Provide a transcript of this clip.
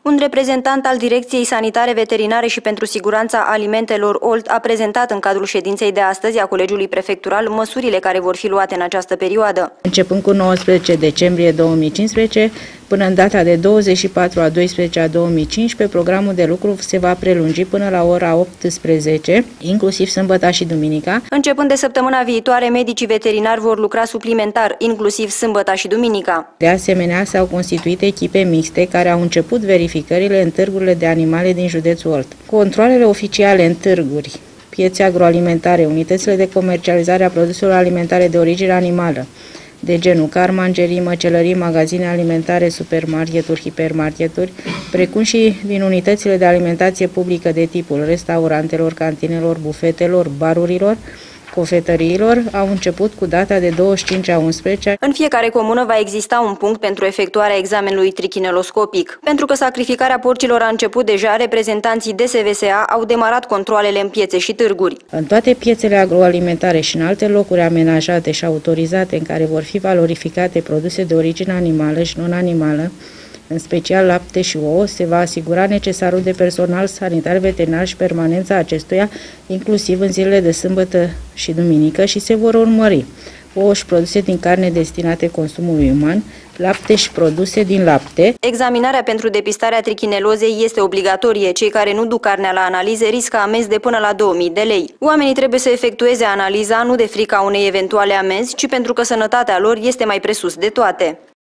Un reprezentant al Direcției Sanitare Veterinare și pentru Siguranța Alimentelor OLT a prezentat în cadrul ședinței de astăzi a Colegiului Prefectural măsurile care vor fi luate în această perioadă. Începând cu 19 decembrie 2015 până în data de 24 a 12 a 2015, programul de lucru se va prelungi până la ora 18, inclusiv sâmbăta și duminica. Începând de săptămâna viitoare, medicii veterinari vor lucra suplimentar, inclusiv sâmbăta și duminica. De asemenea, s-au constituit echipe mixte care au început verificările în târgurile de animale din județul Olt. Controalele oficiale în târguri, piețe agroalimentare, unitățile de comercializare a produselor alimentare de origine animală, de genul carmangerii, măcelării, magazine alimentare, supermarketuri, hipermarketuri, precum și din unitățile de alimentație publică de tipul restaurantelor, cantinelor, bufetelor, barurilor, cofetăriilor, au început cu data de 25 a 11. În fiecare comună va exista un punct pentru efectuarea examenului trichineloscopic. Pentru că sacrificarea porcilor a început deja, reprezentanții DSVSA au demarat controalele în piețe și târguri. În toate piețele agroalimentare și în alte locuri amenajate și autorizate în care vor fi valorificate produse de origine animală și non-animală, în special lapte și ouă, se va asigura necesarul de personal sanitar veterinar și permanența acestuia, inclusiv în zilele de sâmbătă și duminică, și se vor urmări ouă și produse din carne destinate consumului uman, lapte și produse din lapte. Examinarea pentru depistarea trichinelozei este obligatorie. Cei care nu duc carnea la analize riscă amenzi de până la 2000 de lei. Oamenii trebuie să efectueze analiza nu de frica unei eventuale amenzi, ci pentru că sănătatea lor este mai presus de toate.